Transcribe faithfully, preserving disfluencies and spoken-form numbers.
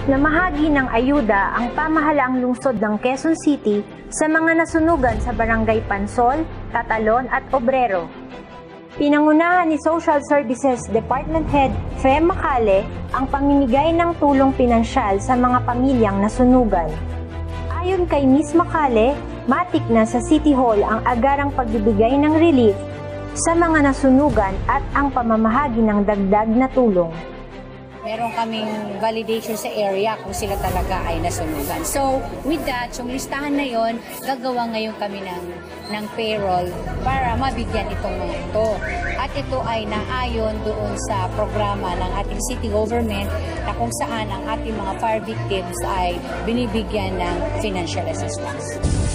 Namahagi ng ayuda ang pamahalaang lungsod ng Quezon City sa mga nasunugan sa Barangay Pansol, Catalon at Obrero. Pinangunahan ni Social Services Department Head Fe Macale ang pamimigay ng tulong pinansyal sa mga pamilyang nasunugan. Ayon kay Miz Macale, matik na sa City Hall ang agarang pagbibigay ng relief sa mga nasunugan at ang pamamahagi ng dagdag na tulong. Meron kaming validation sa area kung sila talaga ay nasunugan. So, with that, yung listahan na yon, gagawa ngayon kami ng, ng payroll para mabigyan itong mga ito. At ito ay naayon doon sa programa ng ating city government na kung saan ang ating mga fire victims ay binibigyan ng financial assistance.